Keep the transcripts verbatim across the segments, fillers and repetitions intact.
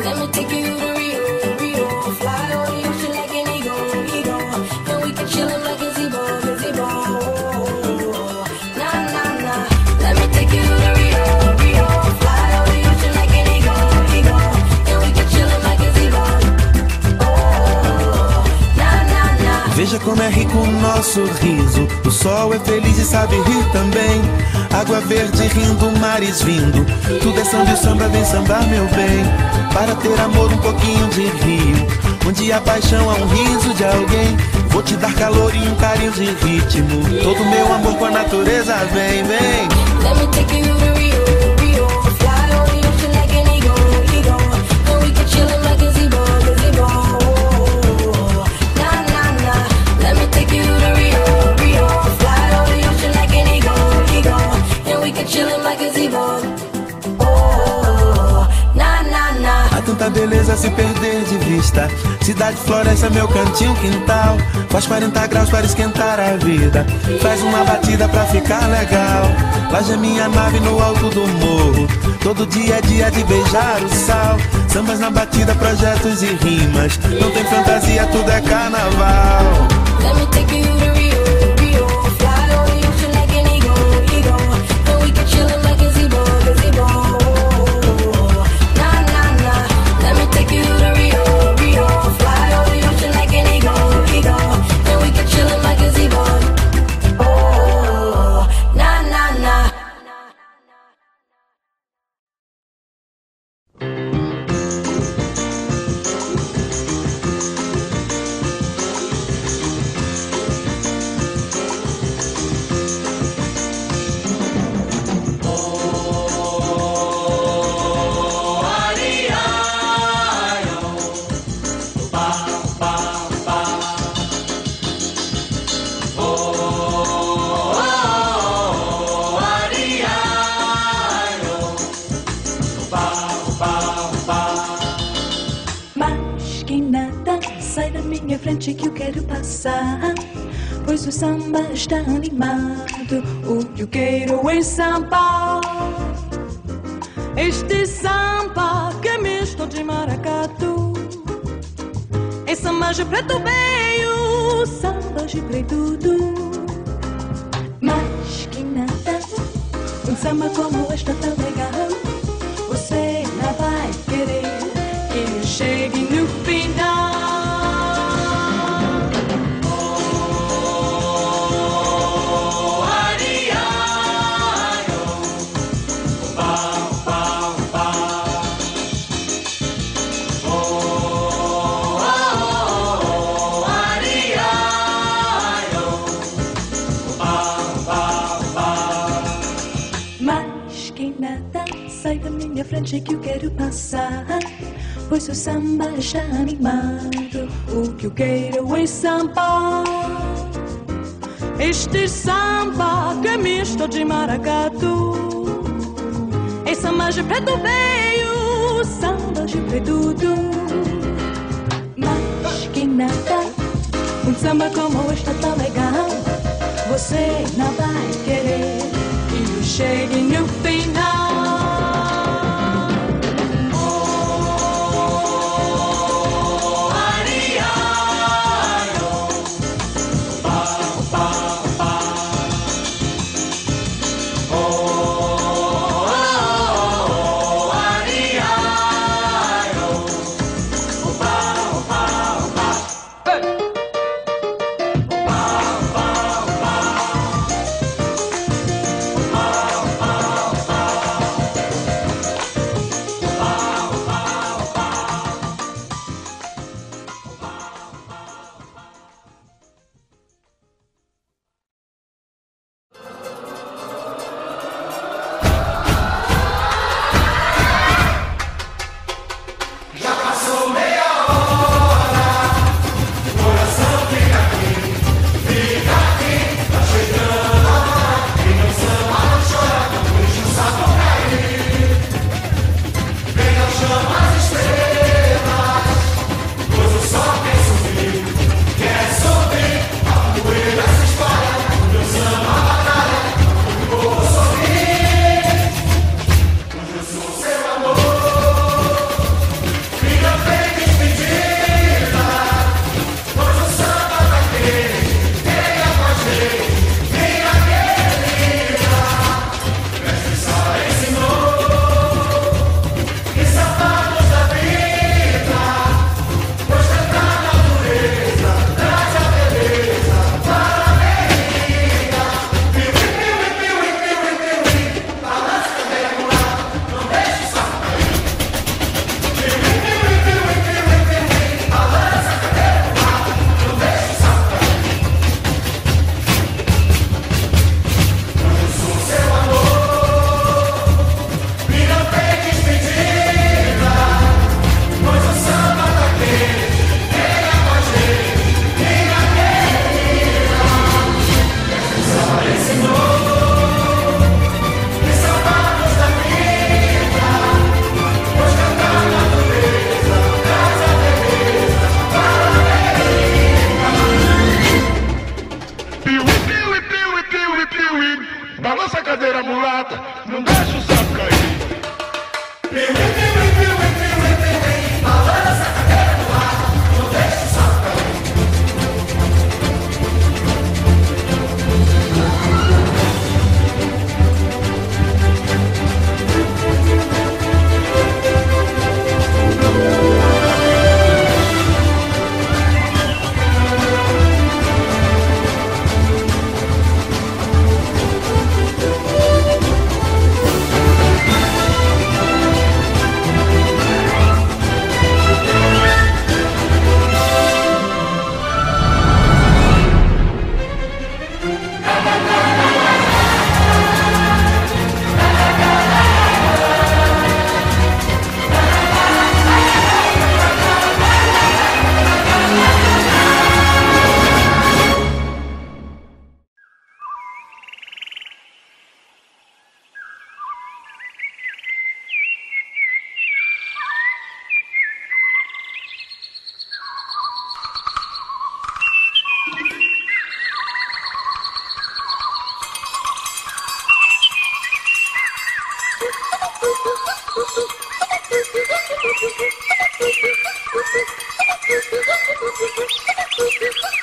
Let me take you to Rio, Rio. Fly over the ocean like an eagle, eagle. And we can chill like a gazebo, gazebo. Nah, nah, nah. Let me take you to Rio, Rio. Fly over the ocean like an eagle, eagle. And we can chill like a gazebo. Nah, nah, nah. Veja como é rico o nosso riso. O sol é feliz e sabe rir também. Água verde rindo, mares vindo. Tudo é samba e o samba vem sambar, meu bem. Para ter amor um pouquinho de rio. Onde a paixão há um riso de alguém. Vou te dar calor e um carinho de ritmo. Todo meu amor com a natureza vem, vem. Let me take you to Rio, Rio. Fly over the ocean like an eagle, eagle. And we can chill like a gazebo, gazebo. Nah, nah, nah. Let me take you to Rio, Rio. Fly over the ocean like an eagle, eagle. And we can chill like a gazebo. Há tanta beleza a se perder de vista. Cidade, floresta, meu cantinho, quintal. Faz quarenta graus para esquentar a vida. Faz uma batida pra ficar legal. Laje é minha nave no alto do morro. Todo dia é dia de beijar o sal. Sambas na batida, projetos e rimas. Não tem fantasia, tudo é carnaval. Let me take you to Rio, Rio. Fly over the ocean like an eagle, eagle. And we can chill like a gazebo, gazebo. Take you to Rio, Rio. Fly over the ocean like an eagle, eagle. And we can chill in my gazebo. Oh, nah, nah, nah. Frente que eu quero passar, pois o samba está animado. O que eu quero é samba. Este samba que é misto de maracatu. É samba de preto veio, samba de preto tudo. Mas que nada, um samba como este tão legal. Você não vai querer que eu chegue no final. Frente que eu quero passar, pois o samba está animado. O que eu quero é samba. Este samba que é misto de maracatu. É samba de preto veio, samba de preto tudo. Mas que nada, um samba como este tão legal. Você não vai querer que eu chegue no final.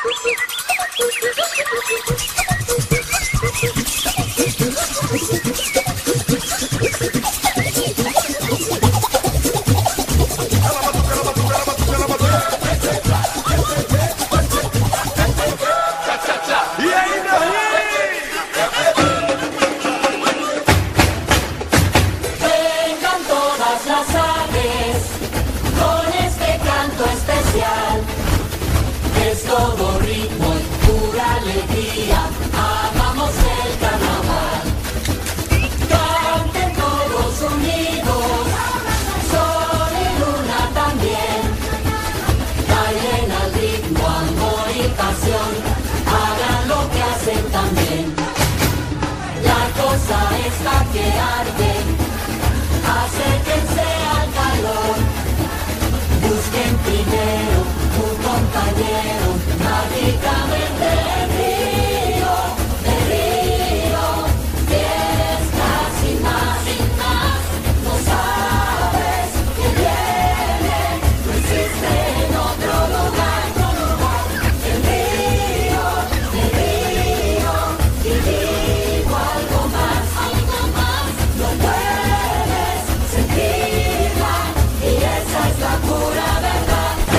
Todo ritmo y pura alegría, amamos el carnaval. Canten todos unidos, sol y luna también. Bailen al ritmo, amor y pasión, hagan lo que hacen también. La cosa está que arde, acérquense al calor. Busquen primero un compañero, mágicamente el río, el río, fiesta sin más, sin más, no sabes que viene, no existe en otro lugar, el río, el río, y digo algo más, algo más, no puedes sentirla, y esa es la pura verdad.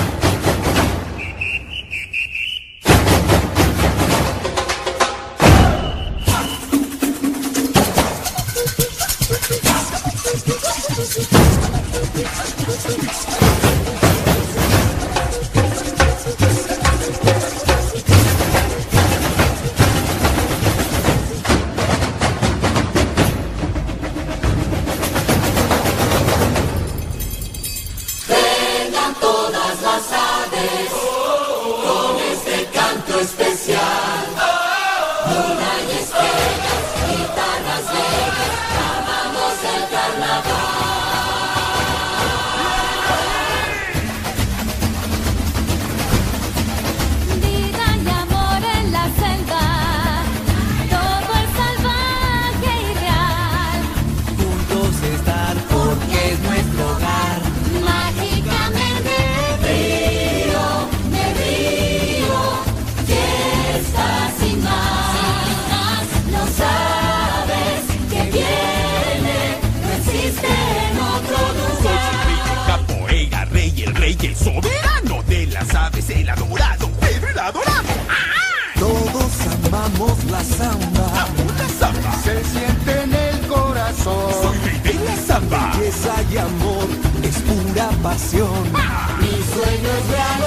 Vengan todas las aves con este canto especial. Luna y estrellas, guitarras bellas, amamos el carnaval. Vida y amor en la selva, todo es salvaje y real. Juntos estar porque es nuestro hogar. Mágicamente Río, me río, fiesta sin más, no sabes que viene, no existe en otro lugar. Capoeira, rey, el rey, el soberano de las aves, el adorado, Pedro el adorado. Todos amamos la samba, La samba, se siente en el corazón. soy rey de la samba. Belleza y amor es pura pasión. Mi sueño es real